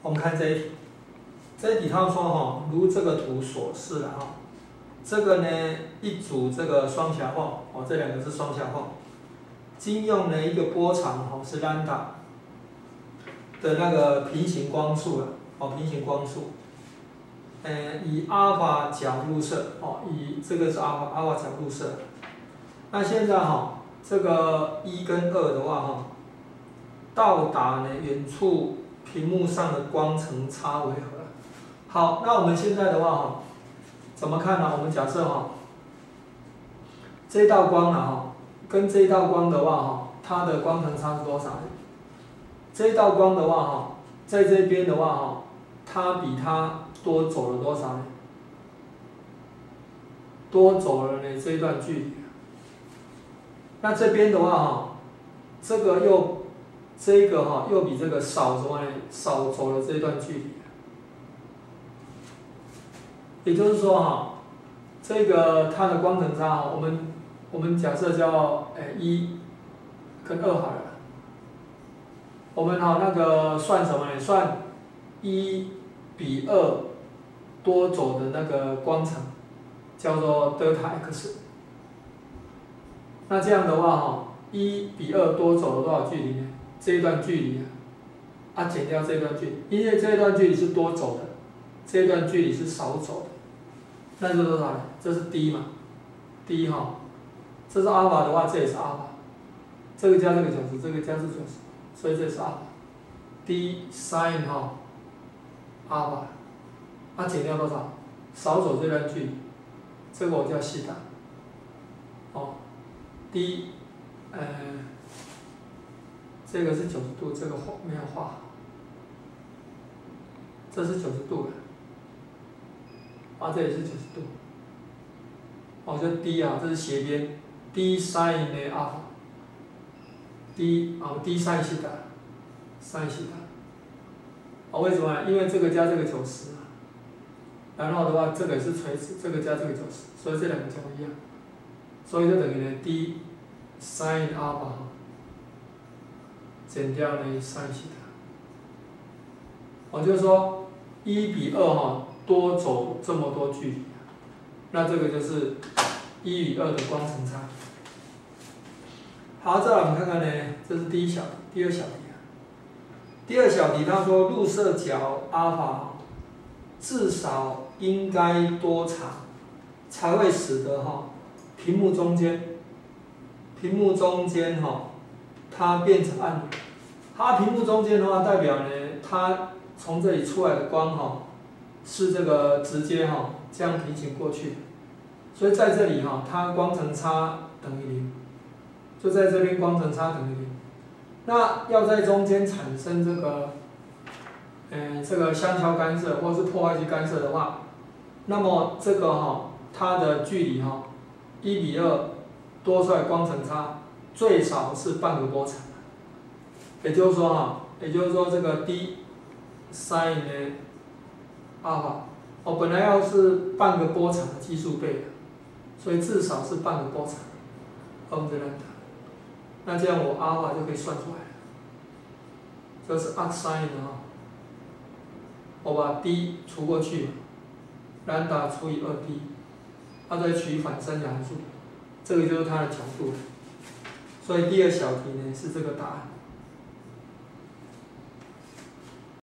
我们看这一题，这一题他说哈，如这个图所示了哈，这个呢一组这个双狭缝，哦，这两个是双狭缝，经用了一个波长哦是兰达的那个平行光束了，哦，平行光束，以阿尔法角入射，哦，以这个是阿尔法角入射。那现在哈，这个1跟2的话哈，到达呢远处屏幕上的光层差为何？好，那我们现在的话哈，怎么看呢？我们假设哈，这道光呢哈，跟这道光的话哈，它的光层差是多少？这道光的话哈，在这边的话哈，它比它多走了多少呢？多走了呢这一段距离。那这边的话哈，这个又比这个少什么呢？少走了这一段距离。也就是说哈，这个它的光层差哈，我们假设叫1跟2好了。我们那个算什么呢？算1比2多走的那个光程，叫做德塔 x。那这样的话哈，1比2多走了多少距离呢？这一段距离减掉这一段距离，因为这一段距离是多走的，这一段距离是少走的，那是多少呢？这是 d 嘛 ，d 哈，这是阿尔法的话，这也是阿尔法，这个加这个90，这个加是90，所以这是阿尔法 ，d sin 阿尔法，减掉多少？少走这段距离，这个我叫西塔，哦。d， 这个是90度，这个没有画，这是90度的，这也是90度，这 d 这是斜边 ，d sin 的阿尔法 ，d d sin 西塔，sin 西塔，为什么呢？因为这个加这个90然后的话这个也是垂直，这个加这个90，所以这两个角一样。所以就等于呢 d sin 阿尔法减掉呢 sin 西塔，就是说1比2多走这么多距离，那这个就是1比2的光程差。好，再来我们看看呢，这是第二小题。第二小题他说入射角阿尔法至少应该多长才会使得屏幕中间它变成暗的。它屏幕中间的话，代表呢，它从这里出来的光是这个直接这样平行过去的，所以在这里它光程差等于0，就在这边光程差等于0。那要在中间产生这个相交干涉或是破坏性干涉的话，那么这个它的距离1比2多出来光程差最少是半个波长，也就是说这个 d sin 的阿尔法，本来要是半个波长的基数倍的，所以至少是半个波长，那这样我阿尔法就可以算出来了，这是 arcsine 我把 d 除过去，兰达除以2d，再取反三角函数，这个就是它的角度了。所以第二小题呢是这个答案。